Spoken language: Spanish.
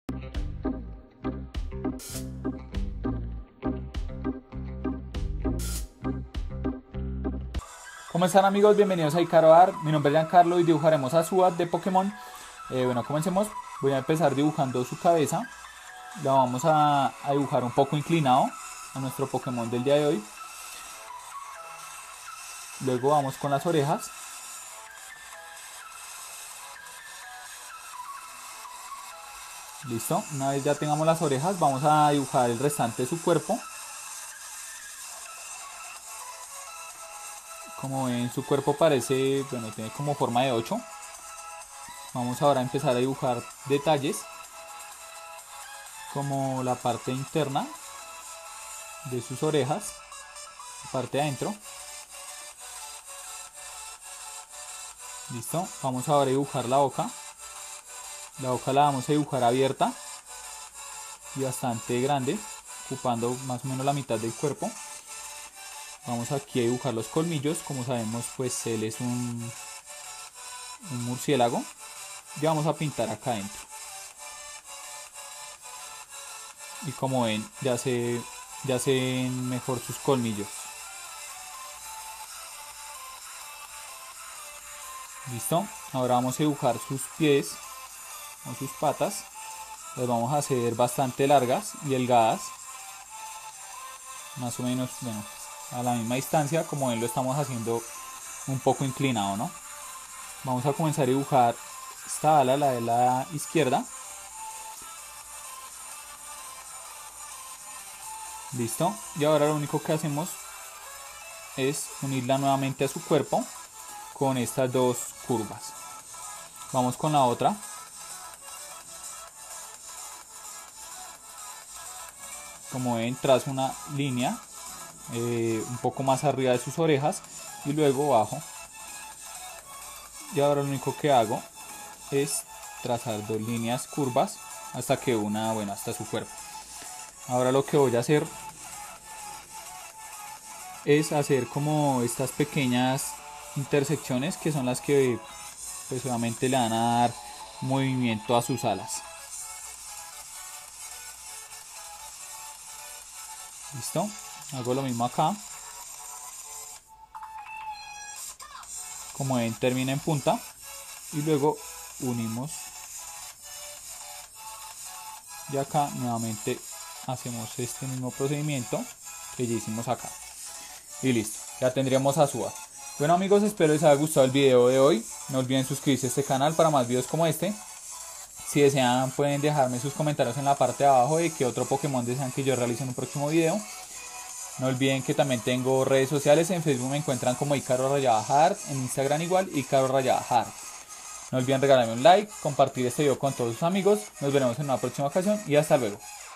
¿Cómo están, amigos? Bienvenidos a Icaro Art. Mi nombre es Giancarlo y dibujaremos a Zubat de Pokémon. Bueno, comencemos. Voy a empezar dibujando su cabeza. La vamos a dibujar un poco inclinado a nuestro Pokémon del día de hoy. Luego vamos con las orejas. Listo. Una vez ya tengamos las orejas, vamos a dibujar el restante de su cuerpo. Como ven, su cuerpo parece, bueno, tiene como forma de 8. Vamos ahora a empezar a dibujar detalles como la parte interna de sus orejas, la parte de adentro. Listo. Vamos ahora a dibujar la boca. La boca la vamos a dibujar abierta y bastante grande, ocupando más o menos la mitad del cuerpo. Vamos aquí a dibujar los colmillos. Como sabemos, pues él es un murciélago. Y vamos a pintar acá adentro. Y como ven, ya se ven mejor sus colmillos. Listo. Ahora vamos a dibujar sus pies o sus patas. Las vamos a hacer bastante largas y delgadas. Más o menos, bueno, a la misma distancia. Como ven, lo estamos haciendo un poco inclinado, ¿no? Vamos a comenzar a dibujar esta ala, la de la izquierda. Listo. Y ahora lo único que hacemos es unirla nuevamente a su cuerpo con estas dos curvas. Vamos con la otra. Como ven, trazo una línea un poco más arriba de sus orejas y luego bajo. Y ahora lo único que hago es trazar dos líneas curvas hasta que una, bueno, hasta su cuerpo. Ahora lo que voy a hacer es hacer como estas pequeñas intersecciones que son las que pues obviamente le van a dar movimiento a sus alas. Listo. Hago lo mismo acá. Como ven, termina en punta y luego unimos. Y acá nuevamente hacemos este mismo procedimiento que ya hicimos acá. Y listo, ya tendríamos a Zubat. Bueno, amigos, espero les haya gustado el video de hoy. No olviden suscribirse a este canal para más videos como este. Si desean, pueden dejarme sus comentarios en la parte de abajo de qué otro Pokémon desean que yo realice en un próximo video. No olviden que también tengo redes sociales. En Facebook me encuentran como Icaro_Art, en Instagram igual Icaro_Art. No olviden regalarme un like, compartir este video con todos sus amigos. Nos veremos en una próxima ocasión y hasta luego.